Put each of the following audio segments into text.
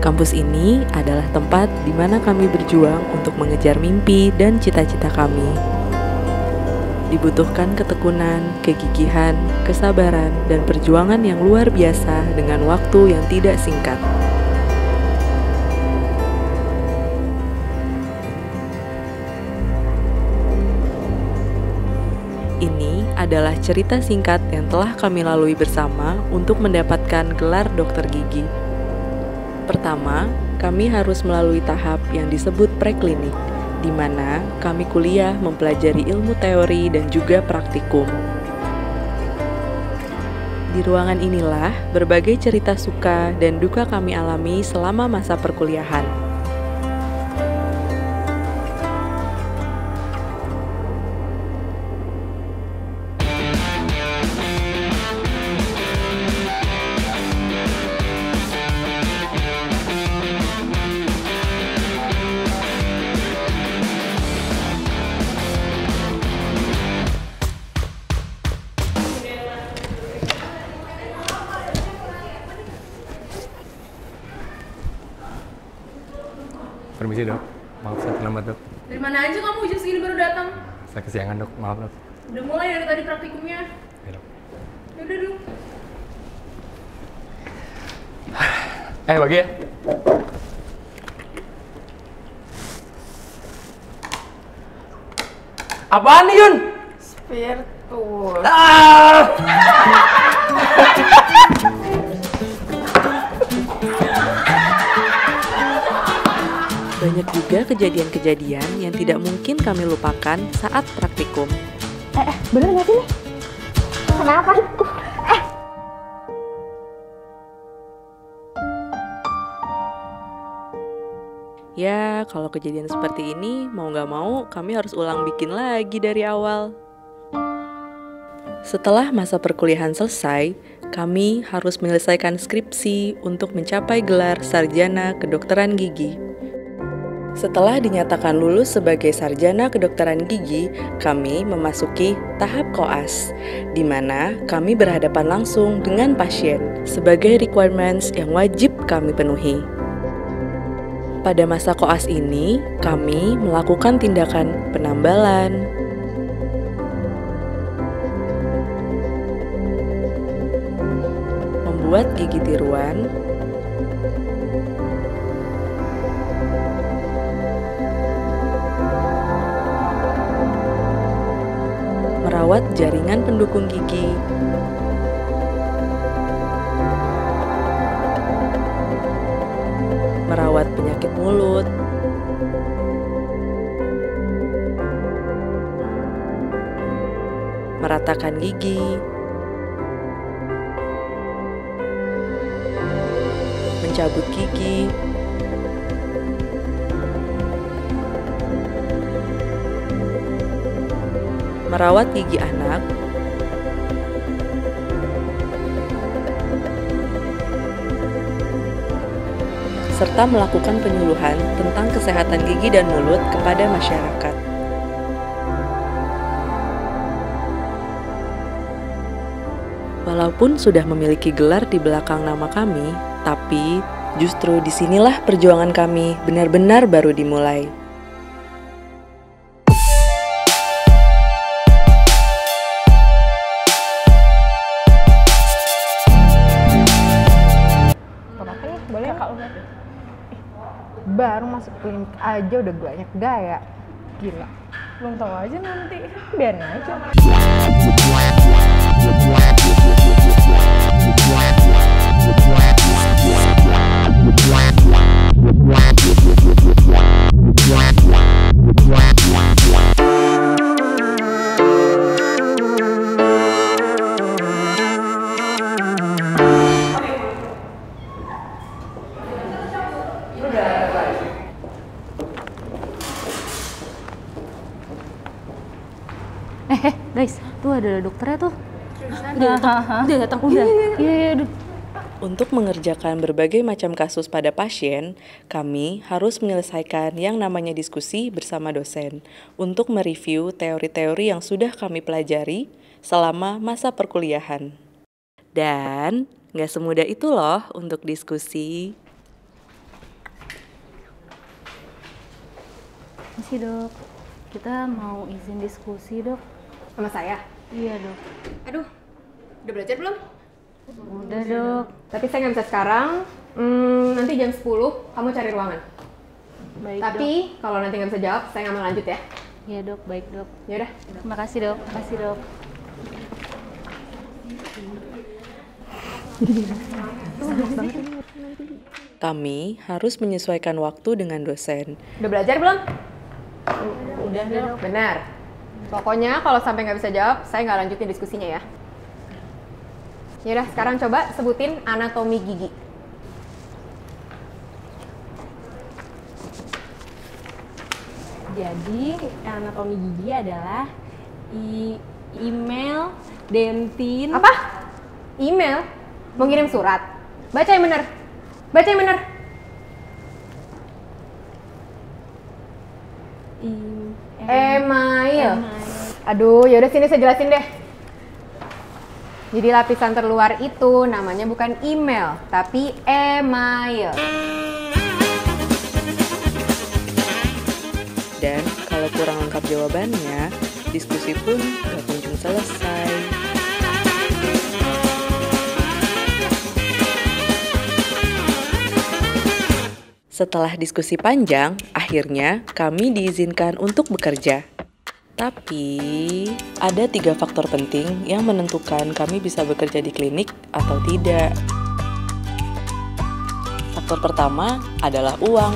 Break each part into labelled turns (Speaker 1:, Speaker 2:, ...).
Speaker 1: Kampus ini adalah tempat di mana kami berjuang untuk mengejar mimpi dan cita-cita kami. Dibutuhkan ketekunan, kegigihan, kesabaran, dan perjuangan yang luar biasa dengan waktu yang tidak singkat. Ini adalah cerita singkat yang telah kami lalui bersama untuk mendapatkan gelar dokter gigi. Pertama, kami harus melalui tahap yang disebut preklinik, di mana kami kuliah mempelajari ilmu teori dan juga praktikum. Di ruangan inilah berbagai cerita suka dan duka kami alami selama masa perkuliahan.
Speaker 2: Permisi dok, maaf saya terlambat dok.
Speaker 3: Dari mana aja kamu jam segini baru datang?
Speaker 2: Saya kesiangan dok, maaf dok.
Speaker 3: Udah mulai dari tadi praktikumnya.
Speaker 2: Ya dok.
Speaker 3: Yaudah dulu.
Speaker 2: Bagi ya. Apaan nih Yun?
Speaker 3: Spiritus.
Speaker 1: Banyak juga kejadian-kejadian yang tidak mungkin kami lupakan saat praktikum.
Speaker 4: Bener gak sih nih? Kenapa?
Speaker 1: Ya, kalau kejadian seperti ini, mau gak mau kami harus ulang bikin lagi dari awal. Setelah masa perkuliahan selesai, kami harus menyelesaikan skripsi untuk mencapai gelar sarjana kedokteran gigi. Setelah dinyatakan lulus sebagai sarjana kedokteran gigi, kami memasuki tahap koas, di mana kami berhadapan langsung dengan pasien sebagai requirements yang wajib kami penuhi. Pada masa koas ini, kami melakukan tindakan penambalan, membuat gigi tiruan, merawat jaringan pendukung gigi, merawat penyakit mulut, meratakan gigi, mencabut gigi, merawat gigi anak, serta melakukan penyuluhan tentang kesehatan gigi dan mulut kepada masyarakat. Walaupun sudah memiliki gelar di belakang nama kami, tapi justru disinilah perjuangan kami benar-benar baru dimulai.
Speaker 4: Boleh kak lu lihat? Baru masuk klinik aja udah banyak gaya. Gila.
Speaker 3: Belum tahu aja nanti.
Speaker 4: Biarin aja.
Speaker 5: Guys, tuh ada dokternya tuh. Udah datang. Iya.
Speaker 1: Untuk mengerjakan berbagai macam kasus pada pasien, kami harus menyelesaikan yang namanya diskusi bersama dosen untuk mereview teori-teori yang sudah kami pelajari selama masa perkuliahan. Dan gak semudah itu loh untuk diskusi.
Speaker 5: Permisi dok, kita mau izin diskusi dok.
Speaker 4: Sama saya?
Speaker 5: Iya dok.
Speaker 4: Aduh, udah belajar belum?
Speaker 5: Udah dok.
Speaker 4: Tapi saya nggak bisa sekarang. Nanti jam 10 kamu cari ruangan.
Speaker 5: Baik
Speaker 4: Tapi kalau nanti nggak bisa jawab, saya nggak mau lanjut ya.
Speaker 5: dok. Iya dok, baik dok.
Speaker 4: Yaudah.
Speaker 5: Terima kasih dok, makasih dok.
Speaker 1: Kami harus menyesuaikan waktu dengan dosen.
Speaker 4: Udah belajar belum?
Speaker 5: Udah dok.
Speaker 4: Benar. Pokoknya kalau sampai nggak bisa jawab, saya nggak lanjutin diskusinya ya. Yaudah, sekarang coba sebutin anatomi gigi.
Speaker 5: Jadi anatomi gigi adalah email, dentin.
Speaker 4: Apa? Email? Mau ngirim surat? Baca yang bener. Baca yang bener. Email. Aduh, yaudah sini saya jelasin deh. Jadi lapisan terluar itu namanya bukan email, tapi email.
Speaker 1: Dan kalau kurang lengkap jawabannya, diskusi pun gak kunjung selesai. Setelah diskusi panjang, akhirnya kami diizinkan untuk bekerja. Tapi, ada 3 faktor penting yang menentukan kami bisa bekerja di klinik atau tidak. Faktor pertama adalah uang.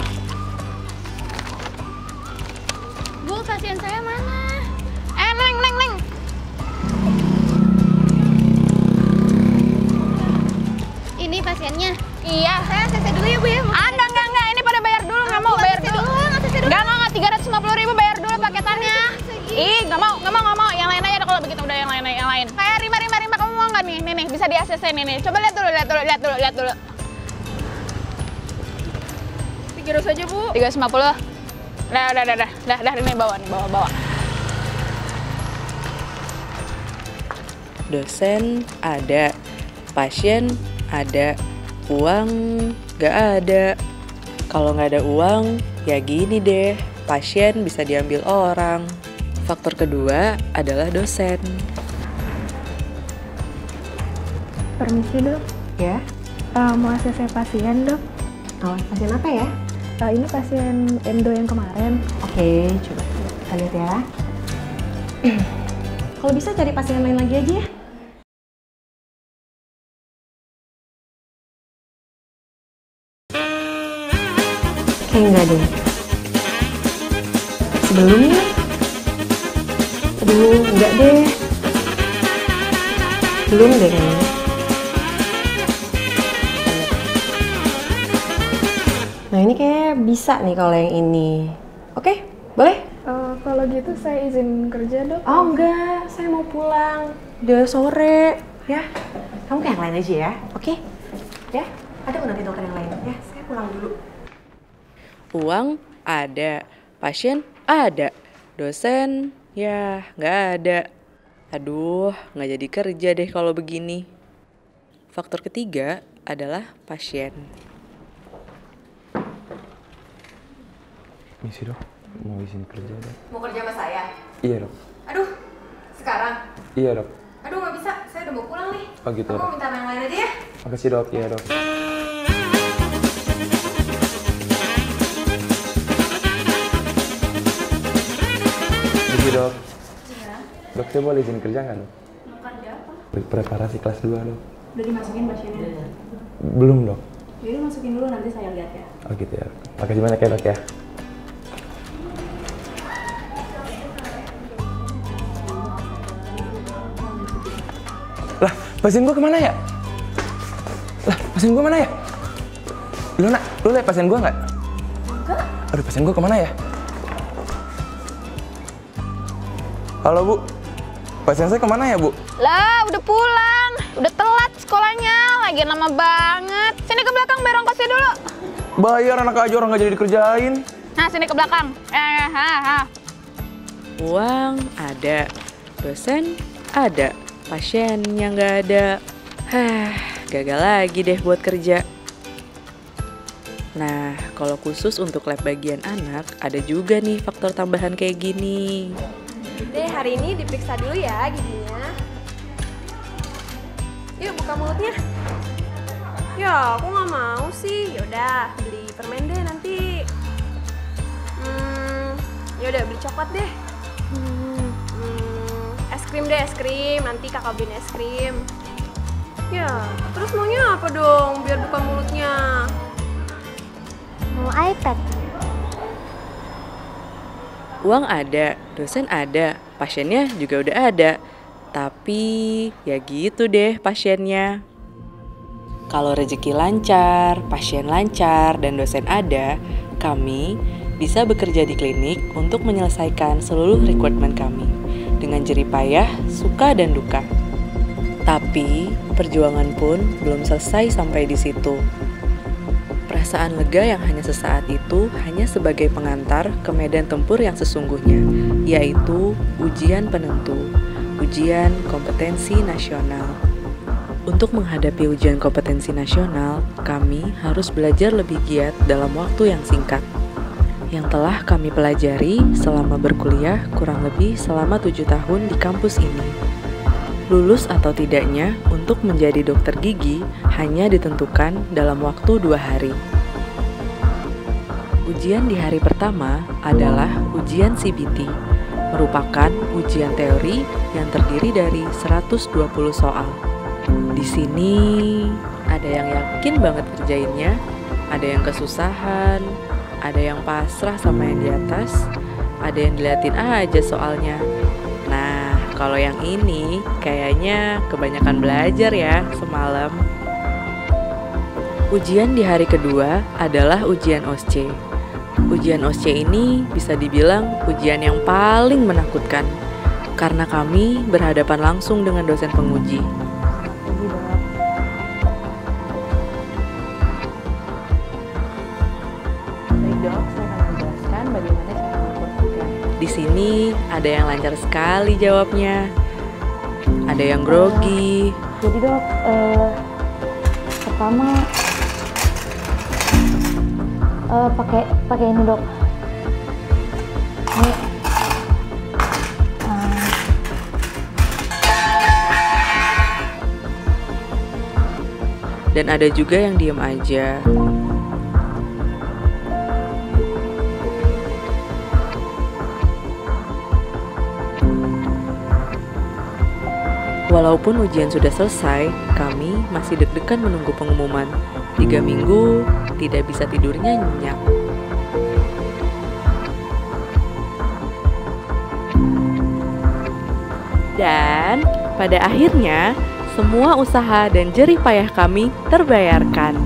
Speaker 5: Bu, pasien saya mana?
Speaker 3: Neng.
Speaker 5: Ini pasiennya.
Speaker 3: Iya.
Speaker 5: Saya CC dulu ya bu ya.
Speaker 3: Enggak. Ini pada bayar dulu, nggak mau bayar dulu. Nggak, 350.000 bayar dulu paketannya. Ih, nggak mau. Yang lain aja kalau begitu, udah yang lain. Kayak Rima, kamu mau nggak nih? Nih, bisa di ACC nih. Coba lihat dulu. 300 aja, Bu. 350. Udah, ini bawa.
Speaker 1: Dosen ada, pasien ada, uang gak ada. Kalau nggak ada uang, ya gini deh, pasien bisa diambil orang. Faktor kedua adalah dosen.
Speaker 6: Permisi dok,
Speaker 4: Ya.
Speaker 6: mau ACC pasien dok.
Speaker 4: Oh, pasien apa ya?
Speaker 6: Ini pasien endo yang kemarin.
Speaker 4: Oke, coba kita lihat ya. Kalau bisa cari pasien lain lagi aja ya. Kayak enggak deh. Sebelumnya? Aduh, enggak deh. Belum deh kayaknya. Nah ini kayak bisa nih kalau yang ini. Oke, boleh?
Speaker 6: Kalau gitu saya izin kerja dok.
Speaker 4: Oh enggak, saya mau pulang. Udah sore, ya. Kamu ke yang lain aja ya, oke? Ya, ada kok nanti dokter yang lain. Ya, saya pulang dulu.
Speaker 1: Uang ada, pasien ada, dosen ya nggak ada. Aduh, nggak jadi kerja deh kalau begini. Faktor ketiga adalah pasien.
Speaker 2: Misi dok, mau izin kerja dok.
Speaker 4: Mau kerja sama saya?
Speaker 2: Iya dok.
Speaker 4: Aduh, sekarang?
Speaker 2: Iya dok.
Speaker 4: Aduh nggak bisa, saya udah mau pulang nih.
Speaker 2: Oh gitu.
Speaker 4: Kamu minta sama yang lain aja ya?
Speaker 2: Makasih dok, iya dok. Misi dok. Dok, saya boleh izin kerja nggak dok?
Speaker 3: Kerja apa?
Speaker 2: Preparasi kelas 2 dok.
Speaker 3: Udah dimasukin pasiennya?
Speaker 2: Belum dok.
Speaker 3: Jadi masukin dulu, nanti saya lihat ya.
Speaker 2: Oh gitu ya. Makasih banyak ya dok ya. Lah, pasien gua kemana ya? Lah, pasien gua mana ya? Luna, lu lihat pasien gua nggak? Enggak. Aduh, pasien gua kemana ya? Halo Bu, pasien saya kemana ya Bu?
Speaker 3: Lah, udah pulang. Udah telat sekolahnya. Lagi lama banget. Sini ke belakang, bayar ongkosnya dulu.
Speaker 2: Bayar anak aja orang nggak jadi dikerjain.
Speaker 3: Nah, sini ke belakang.
Speaker 1: Uang ada, dosen ada, pasien yang nggak ada. Gagal lagi deh buat kerja. Nah, kalau khusus untuk lab bagian anak, ada juga nih faktor tambahan kayak gini.
Speaker 4: Deh, hari ini diperiksa dulu ya giginya. Yuk, buka mulutnya. Ya, aku nggak mau sih. Yaudah, beli permen deh nanti. Yaudah, beli coklat deh. Es krim deh, es krim. Nanti kakak beliin es krim. Ya, terus maunya apa dong biar buka mulutnya?
Speaker 5: Mau iPad.
Speaker 1: Uang ada, dosen ada, pasiennya juga udah ada. Tapi ya gitu deh pasiennya. Kalau rezeki lancar, pasien lancar, dan dosen ada, kami bisa bekerja di klinik untuk menyelesaikan seluruh requirement kami dengan jerih payah, suka dan duka. Tapi perjuangan pun belum selesai sampai di situ. Perasaan lega yang hanya sesaat itu hanya sebagai pengantar ke medan tempur yang sesungguhnya, yaitu ujian penentu, ujian kompetensi nasional. Untuk menghadapi ujian kompetensi nasional, kami harus belajar lebih giat dalam waktu yang singkat. Yang telah kami pelajari selama berkuliah kurang lebih selama 7 tahun di kampus ini. Lulus atau tidaknya untuk menjadi dokter gigi hanya ditentukan dalam waktu 2 hari. Ujian di hari pertama adalah ujian CBT, merupakan ujian teori yang terdiri dari 120 soal. Di sini ada yang yakin banget kerjainnya, ada yang kesusahan, ada yang pasrah sama yang di atas, ada yang diliatin aja soalnya. Nah, kalau yang ini kayaknya kebanyakan belajar ya semalam. Ujian di hari kedua adalah ujian OSCE. Ujian OSCE ini bisa dibilang ujian yang paling menakutkan karena kami berhadapan langsung dengan dosen penguji. Baik dok, saya akan menjelaskan bagaimana cara melakukan. Di sini ada yang lancar sekali jawabnya, ada yang grogi.
Speaker 5: Jadi dok, pertama pakai ini dok. Ini
Speaker 1: dan ada juga yang diem aja. Walaupun ujian sudah selesai, kami masih deg-degan menunggu pengumuman. 3 minggu, tidak bisa tidurnya nyenyak. Dan pada akhirnya, semua usaha dan jerih payah kami terbayarkan.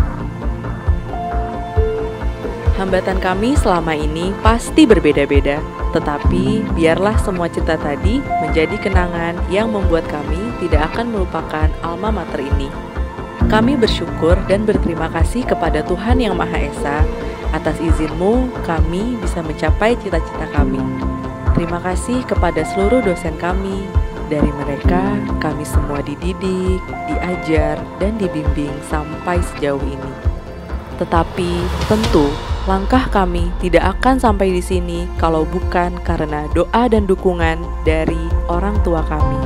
Speaker 1: Hambatan kami selama ini pasti berbeda-beda, tetapi biarlah semua cerita tadi menjadi kenangan yang membuat kami tidak akan melupakan alma mater ini. Kami bersyukur dan berterima kasih kepada Tuhan Yang Maha Esa atas izinmu kami bisa mencapai cita-cita kami. Terima kasih kepada seluruh dosen kami. Dari mereka, kami semua dididik, diajar, dan dibimbing sampai sejauh ini. Tetapi tentu langkah kami tidak akan sampai di sini kalau bukan karena doa dan dukungan dari orang tua kami.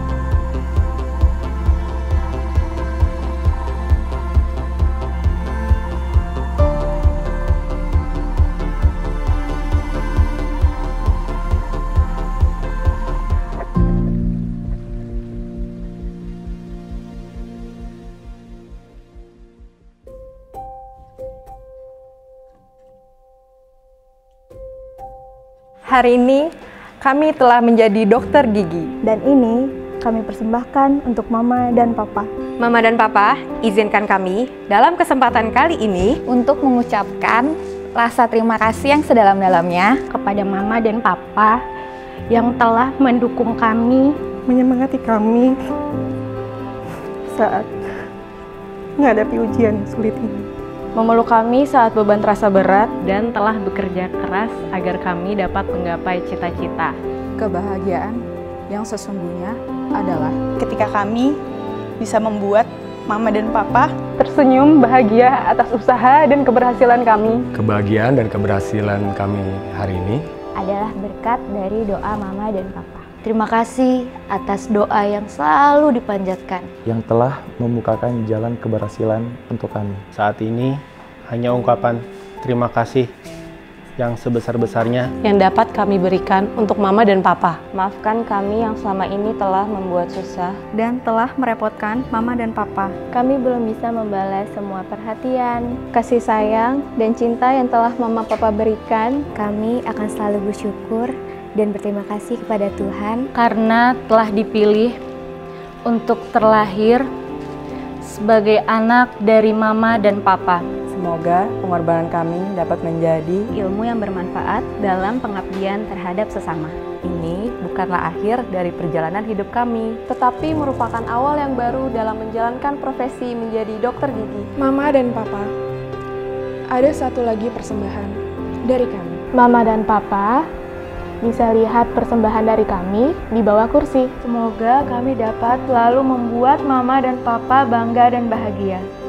Speaker 7: Hari ini kami telah menjadi dokter gigi.
Speaker 6: Dan ini kami persembahkan untuk Mama dan Papa.
Speaker 4: Mama dan Papa, izinkan kami dalam kesempatan kali ini
Speaker 3: Untuk mengucapkan rasa terima kasih yang sedalam-dalamnya
Speaker 6: Kepada Mama dan Papa yang telah mendukung kami,
Speaker 7: Menyemangati kami saat menghadapi ujian sulit ini.
Speaker 8: Memeluk kami saat beban terasa berat dan telah bekerja keras agar kami dapat menggapai cita-cita.
Speaker 9: Kebahagiaan yang sesungguhnya adalah ketika kami bisa membuat Mama dan Papa
Speaker 8: tersenyum bahagia atas usaha dan keberhasilan kami.
Speaker 2: Kebahagiaan dan keberhasilan kami hari ini
Speaker 10: adalah berkat dari doa Mama dan Papa. Terima kasih atas doa yang selalu dipanjatkan,
Speaker 11: yang telah membukakan jalan keberhasilan untuk kami.
Speaker 12: Saat ini hanya ungkapan terima kasih yang sebesar-besarnya
Speaker 13: yang dapat kami berikan untuk Mama dan Papa.
Speaker 14: Maafkan kami yang selama ini telah membuat susah
Speaker 15: dan telah merepotkan Mama dan Papa.
Speaker 16: Kami belum bisa membalas semua perhatian, kasih sayang, dan cinta yang telah Mama Papa berikan.
Speaker 10: Kami akan selalu bersyukur dan berterima kasih kepada Tuhan
Speaker 17: karena telah dipilih untuk terlahir sebagai anak dari Mama dan Papa.
Speaker 8: Semoga pengorbanan kami dapat menjadi
Speaker 15: ilmu yang bermanfaat dalam pengabdian terhadap sesama.
Speaker 1: Ini bukanlah akhir dari perjalanan hidup kami,
Speaker 13: tetapi merupakan awal yang baru dalam menjalankan profesi menjadi dokter gigi.
Speaker 18: Mama dan Papa, ada satu lagi persembahan dari kami.
Speaker 16: Mama dan Papa bisa lihat persembahan dari kami di bawah kursi. Semoga kami dapat selalu membuat Mama dan Papa bangga dan bahagia.